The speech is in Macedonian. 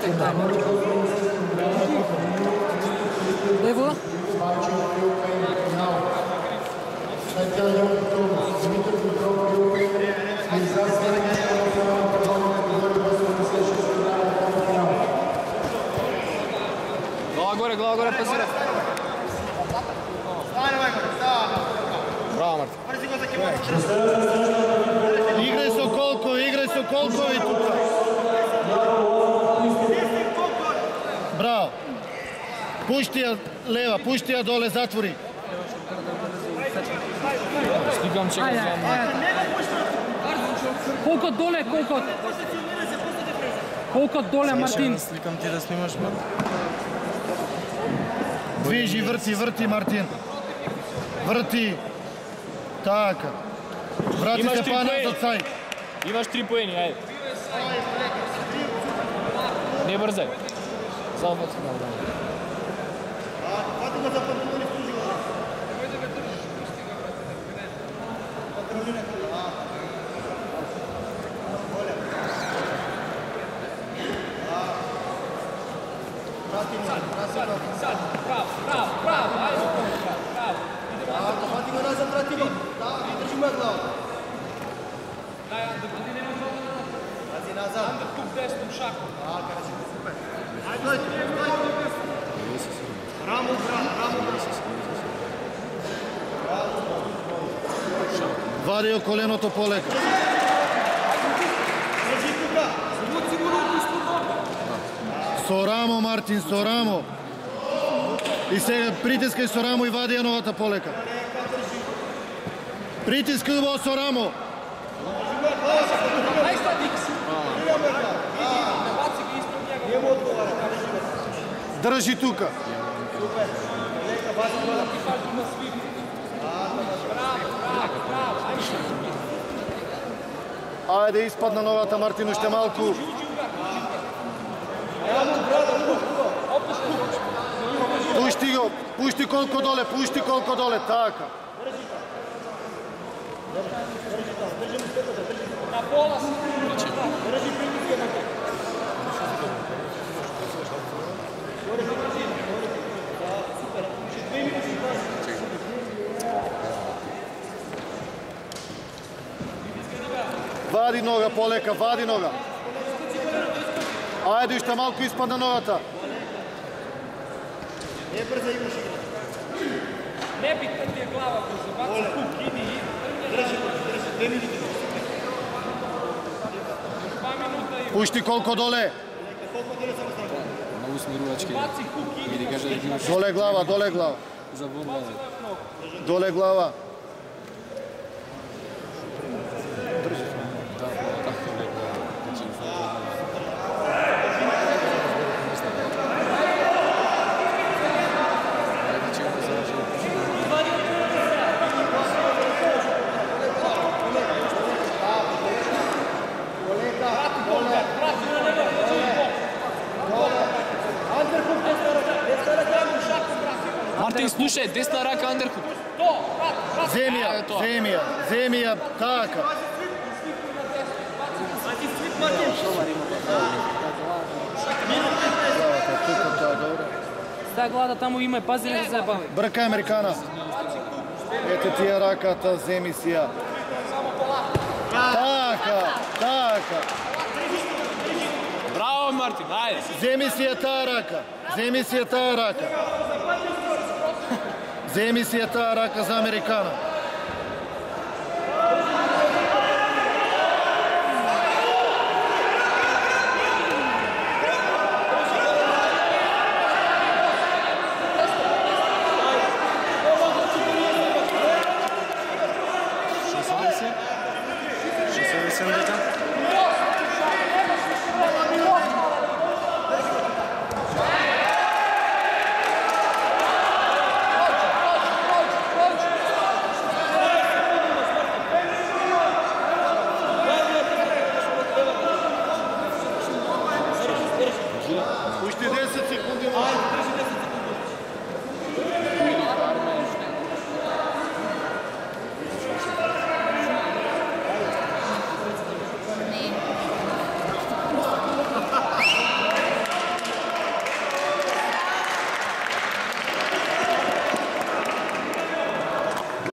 Levo. Glava gore, pasira. Bravo, Martin. Igraj se kolkovi tukaj. Bravo. Pušti ja leva, pušti ja dole, zatvori. Slikam če ga znam. Koliko dole, Martin? Slikam ti da snimaš, Martin. Dviži, vrti, Martin. Vrti. Tako. Vrati se pa nazad saj. Imaš 3 poeni, ajde. Ne brzaj. Samo baci na dan. Sad, bravo, ajde. Hvatimo nazad, vratimo. Da, i držimo glavu. Daj, Ander, ti nema zovno. Pazi nazad. Ander, tu desnom šakom. Kada si super. Ajde, Ramu. Vadio koleното полека. Со рамо, Мартин, со рамо. И сега притискај со рамо и вади ја новата полека. Притискај во со рамо. Држи тука. Ајде, испадна новата, Мартин, уште малку. Пушти го, пушти колко доле, така. Na pola si. Drži pritiske na te. Super, še 2 minuti. Вади нога, полека, вади нога. Ајде, уште малку испадна новата. Не брза имаш игра. Не битна ти е глава, ако забаца кук, иди и... Држи, 2 минути. 2 минута и... Пушти колко доле. Колко доле само ставка? Много смирувачки. Баци кук, иди... Или кажа да ги имаш... Доле глава. Заборна. Доле глава. Мартин, слушай, десна рака андерхук. Земја, така. Ста глада таму има, пази не да се бави. Бркај Американа. Ете ти ја раката, земи си ја. Така. Браво, Мартин, ајде. Земи си ја таа рака. Земи си ја таа рака за Американа.